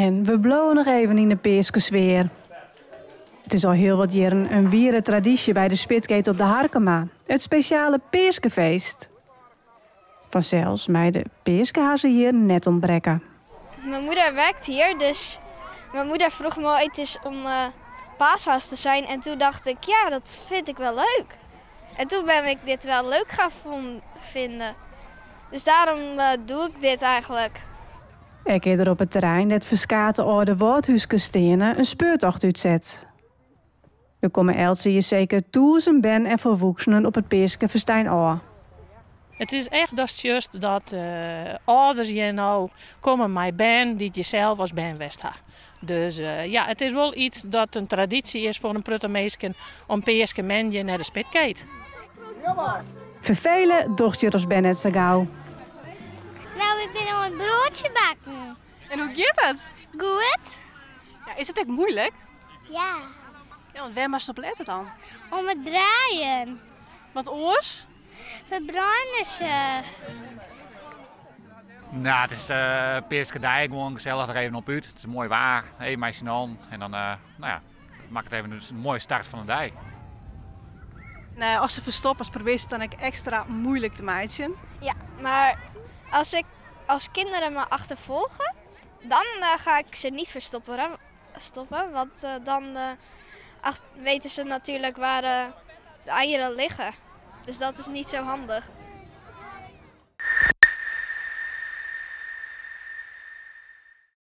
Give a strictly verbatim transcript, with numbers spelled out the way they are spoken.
En we blowen nog even in de peerske sfeer. Het is al heel wat jaren een wiere traditie bij de Spitgate op de Harkema. Het speciale peerskefeest. Vanzelfs mij de peerskehazen hier net ontbreken. Mijn moeder werkt hier, dus mijn moeder vroeg me ooit eens om uh, paashaas te zijn. En toen dacht ik, ja, dat vind ik wel leuk. En toen ben ik dit wel leuk gaan vinden. Dus daarom uh, doe ik dit eigenlijk. Ik keer er op het terrein dat verskate oude woordhuiske stenen een speurtocht uitzet. Er komen elke jaar zeker duizend ben en volwassenen op het peerske festijn aan. Het is echt dat juist dat uh, ouders je nou komen met ben die je zelf als ben west ha. Dus uh, ja, het is wel iets dat een traditie is voor een pruttermeesken om peerske menje naar de Spitgate. Vervelen docht je als ben net zo gauw. Nou, ik ben al een broodje bakken. En hoe gaat het? Goed? Ja, is het echt moeilijk? Ja. Ja, want waar moest je op letten dan? Om het draaien. Want oors? Verbranden ze. Nou, het is uh, peerske dij, gewoon gezellig er even op uit. Het is mooi waar, even meisje aan. En dan, uh, nou ja, maakt het even een mooie start van de dij. Nee, als ze verstoppen, probeer ze het dan extra moeilijk te maken. Ja, maar als, ik, als kinderen me achtervolgen, dan uh, ga ik ze niet verstoppen. Stoppen, want uh, dan uh, ach, weten ze natuurlijk waar uh, de eieren liggen. Dus dat is niet zo handig.